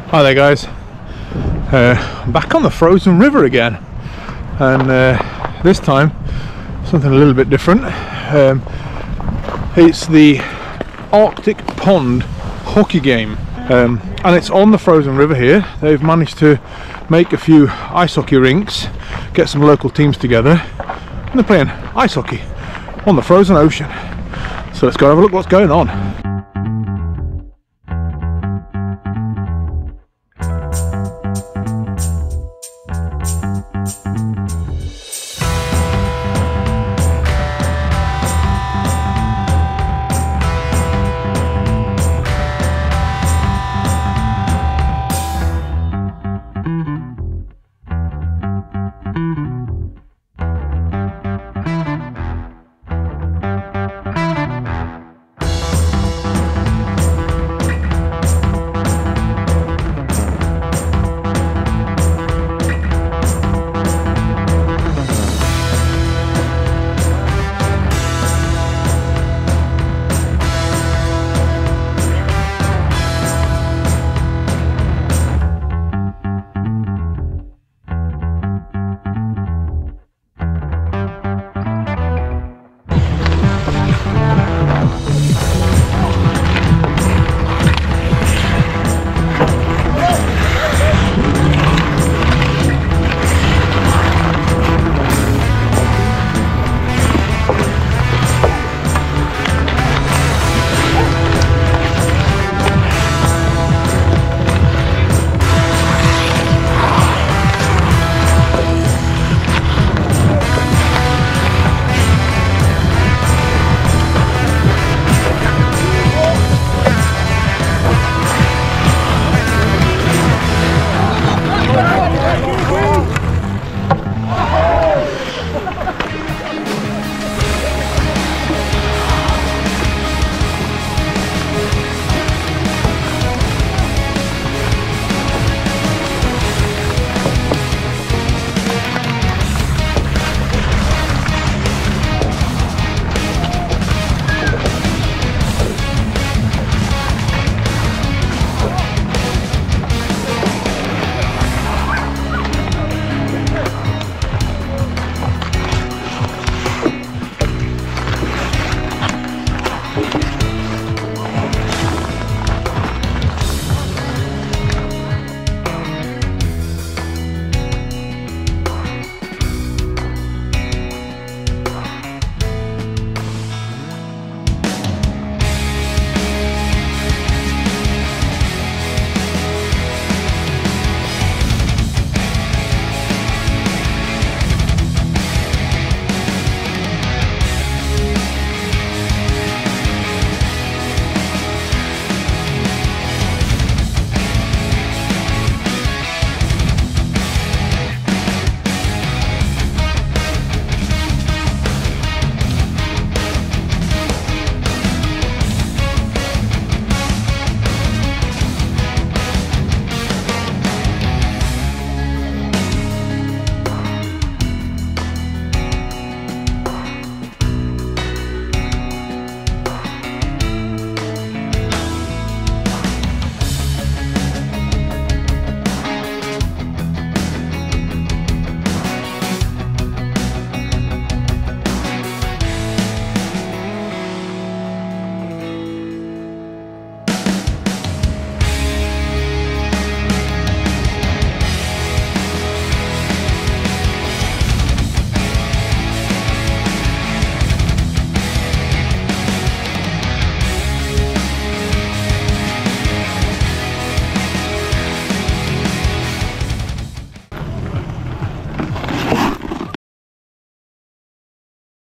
Hi there guys, I'm back on the frozen river again, and this time something a little bit different. It's the Arctic pond hockey game, and it's on the frozen river here. They've managed to make a few ice hockey rinks, get some local teams together, and they're playing ice hockey on the frozen ocean. So let's go have a look what's going on.